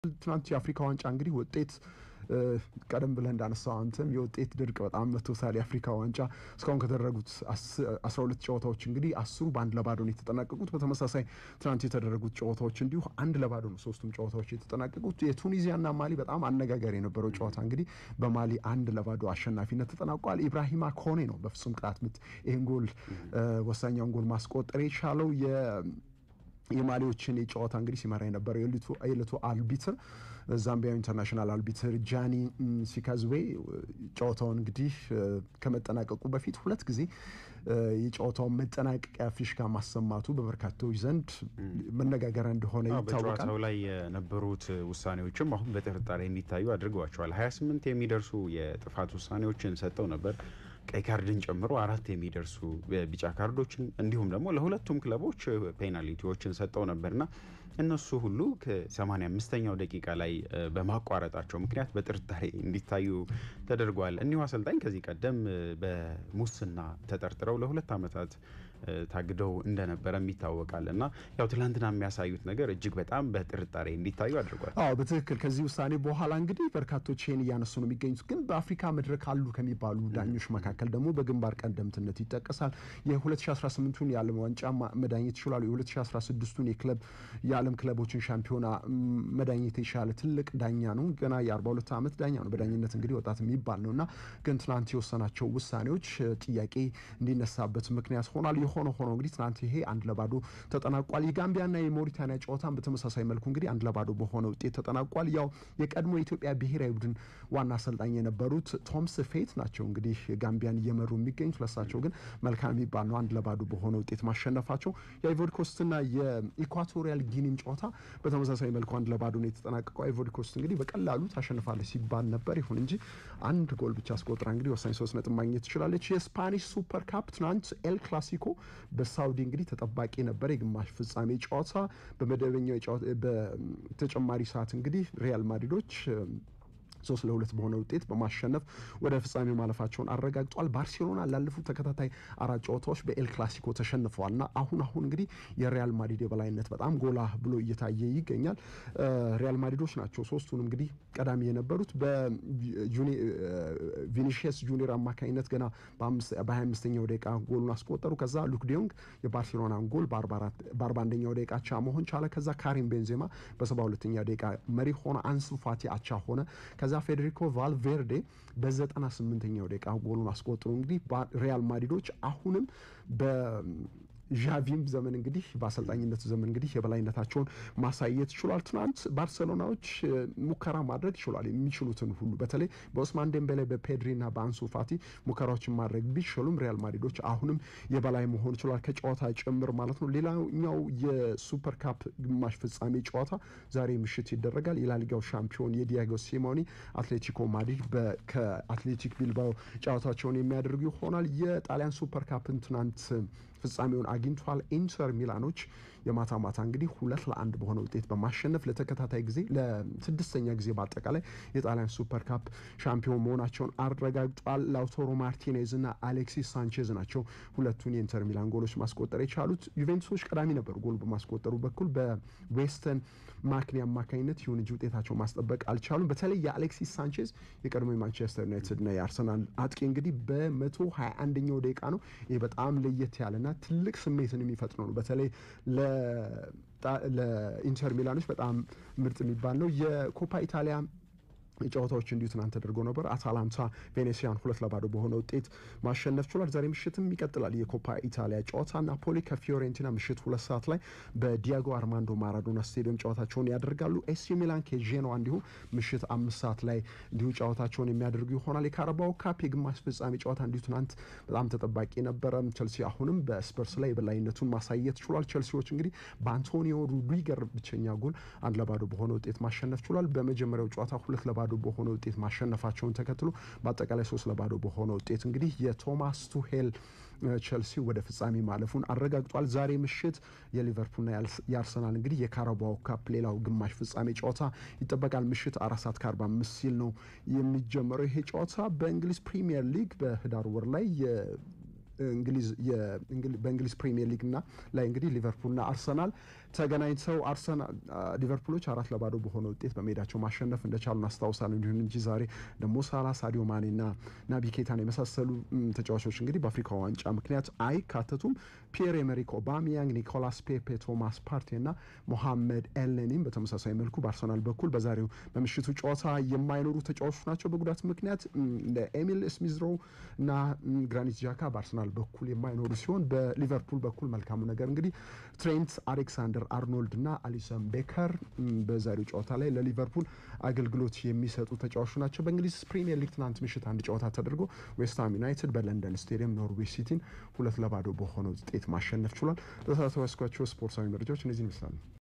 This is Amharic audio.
ትናንት የአፍሪካ ዋንጫ እንግዲህ ውጤት ቀደም ብለን እንዳነሳው አንተም የውጤት ድርቅ በጣም መተውሳል የአፍሪካ ዋንጫ እስካሁን ከተደረጉት 12 ጨዋታዎች እንግዲህ 10 በአንድ ለባዶ ነው የተጠናቀቁት በተመሳሳይ ትናንት የተደረጉት ጨዋታዎች እንዲሁ አንድ ለባዶ ነው ሶስቱም ጨዋታዎች የተጠናቀቁት የቱኒዚያና ማሊ በጣም አነጋጋሪ የነበረው ጨዋታ እንግዲህ በማሊ አንድ ለባዶ አሸናፊነት ተጠናቋል ኢብራሂማ ኮኔ ነው በፍጹም ቅጣት ምት ይሄን ጎል ወሳኛውን ጎል ማስቆጠር የቻለው የማሊዎችን የጨዋታ እንግዲህ ሲመራ የነበረው የዕለቱ አልቢትር ዛምቢያ ኢንተርናሽናል አልቢትር ጃኒ ሲካዝዌ ጨዋታውን እንግዲህ ከመጠናቀቁ በፊት ሁለት ጊዜ የጨዋታው መጠናቀቂያ ፊሽካ ማሰማቱ በበርካታዎች ዘንድ መነጋገሪያ እንደሆነ ይታወቃል። በጨዋታው ላይ የነበሩት ውሳኔዎችም አሁን በጥርጣሬ እንዲታዩ አድርገዋቸዋል። 28 የሚደርሱ የጥፋት ውሳኔዎችን ሰጥተው ነበር። ቀይ ካርድን ጨምሮ 4 የሚደርሱ ቢጫ ካርዶችን እንዲሁም ደግሞ ለሁለቱም ክለቦች ፔናልቲዎችን ሰጥተው ነበርና እነሱ ሁሉ ከ85ኛው ደቂቃ ላይ በማቋረጣቸው ምክንያት በጥርጣሬ እንዲታዩ ተደርጓል። እኒሁ አሰልጣኝ ከዚህ ቀደም በሙስና ተጠርጥረው ለ2 አመታት ታግደው እንደነበረም ይታወቃልና ያው ትላንትና የሚያሳዩት ነገር እጅግ በጣም በጥርጣሬ እንዲታዩ አድርጓል። በትክክል ከዚህ ውሳኔ በኋላ እንግዲህ በርካቶች ይሄን ያነሱ ነው የሚገኙት ግን በአፍሪካ መድረክ አሉ ከሚባሉ ዳኞች መካከል ደግሞ በግንባር ቀደምትነት ይጠቀሳል። የ2018ቱን የዓለም ዋንጫ መዳኘት ይችላል። የ2016ቱን የዓለም ክለቦችን ሻምፒዮና መዳኘት የቻለ ትልቅ ዳኛ ነው። ገና የ42 አመት ዳኛ ነው። በዳኝነት እንግዲህ ወጣት የሚባል ነውና ግን ትናንት የወሰናቸው ውሳኔዎች ጥያቄ እንዲነሳበት ምክንያት ሆኗል። ሆኖ እንግዲህ ትናንት ይሄ አንድ ለባዶ ተጠናቋል። የጋምቢያና የሞሪታኒያ ጨዋታን በተመሳሳይ መልኩ እንግዲህ አንድ ለባዶ በሆነ ውጤት ተጠናቋል። ያው የቀድሞ የኢትዮጵያ ብሔራዊ ቡድን ዋና አሰልጣኝ የነበሩት ቶምስ ፌት ናቸው እንግዲህ ጋምቢያን እየመሩ የሚገኙት ለሳቸው ግን መልካም የሚባል ነው አንድ ለባዶ በሆነ ውጤት ማሸነፋቸው። የአይቮሪ ኮስትና የኢኳቶሪያል ጊኒም ጨዋታ በተመሳሳይ መልኩ አንድ ለባዶ ነው የተጠናቀቀው። አይቮሪ ኮስት እንግዲህ በቀላሉ ታሸንፋለች ሲባል ነበር። ይሁን እንጂ አንድ ጎል ብቻ አስቆጥራ እንግዲህ ወሳኝ 3 ነጥብ ማግኘት ትችላለች። የስፓኒሽ ሱፐር ካፕ ትናንት ኤል ክላሲኮ በሳውዲ እንግዲህ ተጠባቂ ነበር የግማሽ ፍጻሜ ጨዋታ በመደበኛው በተጨማሪ ሰዓት እንግዲህ ሪያል ማድሪዶች 3-2 በሆነ ውጤት በማሸነፍ ወደ ፍጻሜው ማለፋቸውን አረጋግጧል። ባርሴሎና ላለፉት ተከታታይ 4 ጨዋታዎች በኤል ክላሲኮ ተሸንፈዋልና አሁን እንግዲህ የሪያል ማድሪድ የበላይነት በጣም ጎላ ብሎ እየታየ ይገኛል። ሪያል ማድሪዶች ናቸው ሶስቱንም እንግዲህ ቀዳሚ የነበሩት በቪኒሺየስ ጁኒየር አማካኝነት ገና በ25ኛው ደቂቃ ጎሉን አስቆጠሩ። ከዛ ሉክ ዲዮንግ የባርሴሎናን ጎል በ41ኛው ደቂቃ አቻ መሆን ቻለ። ከዛ ካሪም ቤንዜማ በ72ኛው ደቂቃ መሪ ሆነ። አንሱ ፋቲ አቻ ሆነ። ከዛ ፌዴሪኮ ቫልቬርዴ በ98ኛው ደቂቃ ጎሉን አስቆጥሮ እንግዲህ ሪያል ማድሪዶች አሁንም ዣቪም ዘመን እንግዲህ በአሰልጣኝነት ዘመን እንግዲህ የበላይነታቸውን ማሳየት ይችላል። ትናንት ባርሴሎናዎች ሙከራ ማድረግ ይችላል የሚችሉትን ሁሉ በተለይ በኦስማን ዴምቤሌ በፔድሪና በአንሱ ፋቲ ሙከራዎችን ማድረግ ቢችሉም ሪያል ማድሪዶች አሁንም የበላይ መሆን ይችላል ከጨዋታ ጭምር ማለት ነው። ሌላኛው የሱፐር ካፕ ግማሽ ፍጻሜ ጨዋታ ዛሬ ምሽት ይደረጋል። የላሊጋው ሻምፒዮን የዲያጎ ሲሞኒ አትሌቲኮ ማድሪድ ከአትሌቲክ ቢልባኦ ጨዋታቸውን የሚያደርጉ ይሆናል። የጣሊያን ሱፐር ካፕን ትናንት ፍጻሜውን አግኝቷል። ኢንተር ሚላኖች የማታ እንግዲህ 2-1 በሆነ ውጤት በማሸነፍ ለተከታታይ ጊዜ ለ6ኛ ጊዜ በአጠቃላይ የጣሊያን ሱፐር ካፕ ሻምፒዮን መሆናቸውን አረጋግጧል። ላውታሮ ማርቲኔዝ እና አሌክሲስ ሳንቼዝ ናቸው ሁለቱን የኢንተር ሚላን ጎሎች ማስቆጠር የቻሉት። ዩቬንቱሶች ቀዳሚ ነበሩ ጎል በማስቆጠሩ በኩል በዌስተን ማክኒ አማካኝነት ይሁን እንጂ ውጤታቸው ማስጠበቅ አልቻሉም። በተለይ የአሌክሲስ ሳንቼዝ የቀድሞ የማንቸስተር ዩናይትድ እና የአርሰናል አጥቂ እንግዲህ በ121ኛው ደቂቃ ነው ይሄ በጣም ለየት ያለና ትልቅ ስሜትን የሚፈጥነው ነው። በተለይ ለኢንተር ሚላኖች በጣም ምርጥ የሚባል ነው። የኮፓ ኢታሊያ ጨዋታዎች እንዲሁ ትናንት ተደርገው ነበር። አታላንታ ቬኔሲያን 2-2 በሆነ ውጤት ማሸነፍ ችሏል። ዛሬ ምሽትም ይቀጥላል የኮፓ ኢታሊያ ጨዋታ። ናፖሊ ከፊዮሬንቲና ምሽት 2 ሰዓት ላይ በዲያጎ አርማንዶ ማራዶና ስቴዲየም ጨዋታቸውን ያደርጋሉ። ኤሲ ሚላን ከጄኖዋ እንዲሁ ምሽት 5 ሰዓት ላይ እንዲሁ ጨዋታቸውን የሚያደርጉ ይሆናል። የካራባኦ ካፕ የግማሽ ፍጻሜ ጨዋታ እንዲሁ ትናንት በጣም ተጠባቂ ነበረ። ቸልሲ አሁንም በስፐርስ ላይ የበላይነቱን ማሳየት ችሏል። ቸልሲዎች እንግዲህ በአንቶኒዮ ሩዲገር ብቸኛ ጎል 1-2 በሆነ ውጤት ማሸነፍ ችሏል። በመጀመሪያው ጨዋታ 2-2 በሆነ ውጤት ማሸነፋቸውን ተከትሎ በአጠቃላይ 3-2 በሆነ ውጤት እንግዲህ የቶማስ ቱሄል ቸልሲ ወደ ፍጻሜ ማለፉን አረጋግጧል። ዛሬ ምሽት የሊቨርፑልና የአርሰናል እንግዲህ የካራባኦ ካፕ ሌላው ግማሽ ፍጻሜ ጨዋታ ይጠበቃል። ምሽት 4:45 ሲል ነው የሚጀምረው ይሄ ጨዋታ። በእንግሊዝ ፕሪሚየር ሊግ በህዳር ወር ላይ በእንግሊዝ ፕሪሚየር ሊግ ላይ እንግዲህ ሊቨርፑልና አርሰናል ተገናኝተው አርሰናል ሊቨርፑሎች 4-0 በሆነ ውጤት በሜዳቸው ማሸነፍ እንደቻሉ እናስታውሳለን። እንዲሁም እንጂ ዛሬ ደሞ ሳላ፣ ሳዲዮ ማኔና ናቢ ኬታን የመሳሰሉ ተጫዋቾች እንግዲህ በአፍሪካ ዋንጫ ምክንያት አይካተቱም። ፒየር ኤመሪክ ኦባሚያንግ፣ ኒኮላስ ፔፔ፣ ቶማስ ፓርቴና ሞሐመድ ኤልኔኒም በተመሳሳይ መልኩ በአርሰናል በኩል በዛሬው በምሽቱ ጨዋታ የማይኖሩ ተጫዋቾች ናቸው በጉዳት ምክንያት። ኤሚል ስሚዝሮ እና ግራኒት ጃካ በአርሰናል በኩል የማይኖሩ ሲሆን በሊቨርፑል በኩል መልካሙ ነገር እንግዲህ ትሬንት አሌክሳንደር አርኖልድ እና አሊሰን ቤከር በዛሬው ጨዋታ ላይ ለሊቨርፑል አገልግሎት የሚሰጡ ተጫዋቾች ናቸው። በእንግሊዝ ፕሪሚየር ሊግ ትናንት ምሽት አንድ ጨዋታ ተደርጎ ዌስትሃም ዩናይትድ በለንደን ስቴዲየም ኖርዊች ሲቲን 2-0 በሆነ ውጤት ማሸነፍ ችሏል። ለተሳተፏቸው ስፖርታዊ መረጃዎች እነዚህ ይመስላሉ።